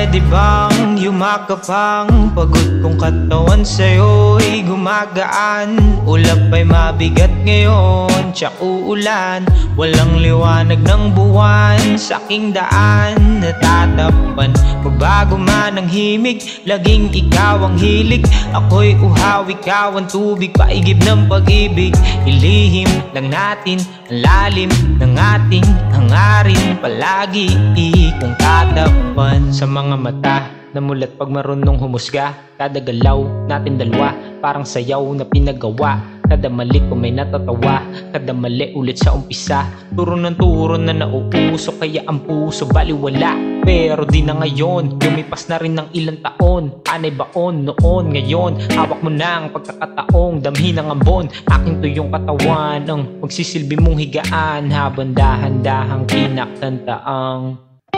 Pwede bang yumakap ang pagod kong katawan sa'yo'y gumagaan? Ulap ay mabigat ngayon, tsak uulan. Walang liwanag ng buwan sa aking daan. Natatapan, magbago man ang himig, laging ikaw ang hilig. Ako'y uhaw, ikaw ang tubig, paigib ng pag-ibig. Ilihim lang natin ang lalim ng ating hangarin. Palagi kung tatapan sa mga mata na mulat pag marunong humusga. Kada galaw natin dalawa parang sayaw na pinagawa. Kada mali ko may natatawa, kada mali ulit sa umpisa. Turo ng turo na nauuso, kaya ang puso baliwala. Pero di na ngayon, lumipas na rin ng ilang taon. Anay baon noon, ngayon hawak mo na ang pagkakataong damhin ng ambon. Aking tuyong katawan ang magsisilbi mong higaan, habang dahan-dahang pinaktantaang.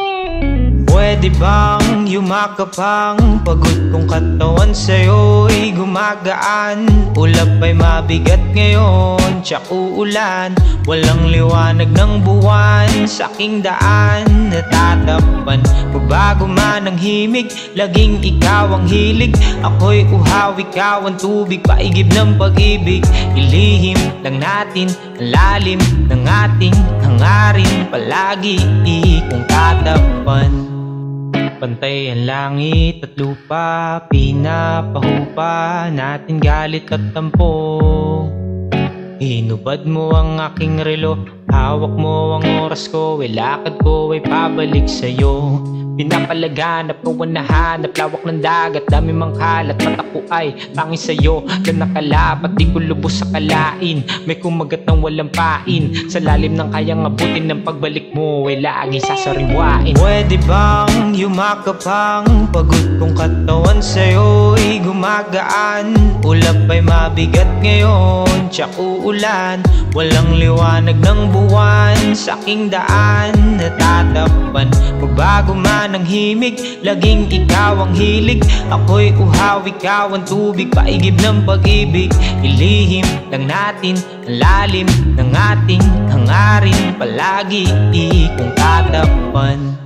Pwede bang yumakap ang pagod kong katawan sa'yo'y gumagaan? Ulap ay mabigat ngayon, tsak uulan. Walang liwanag ng buwan sa aking daan. Natatapan, magbago man ang himig, laging ikaw ang hilig. Ako'y uhaw, ikaw ang tubig, paigib ng pag-ibig. Ilihim lang natin ang lalim ng ating hangarin. Palagi kung tatapan. Pantay ang langit at lupa, pinapahupa natin galit at tampo. Hinubad mo ang aking relo, hawak mo ang oras ko, lakad ko ay pabalik sa'yo. Pinapalaganap ko ang nahanap, lawak ng dagat, dami mang kalat. Mata ko ay tanging sa'yo na nakalapat, di ko lubos sa kalain. May kumagat ng walang pain, sa lalim ng kayang abutin ng pagbalik mo ay lagi sasariwain. Pwede bang yumakap ang pagod kong katawan sa'yo'y gumagaan? Ulap ay mabigat ngayon, tsak uulan. Walang liwanag ng buwan sa aking daan. Natatapan, magbago man ang himig, laging ikaw ang hilig. Ako'y uhaw, ikaw ang tubig, paigib ng pag-ibig. Ilihim lang natin ang lalim ng ating hangarin. Palagi kung tatapan.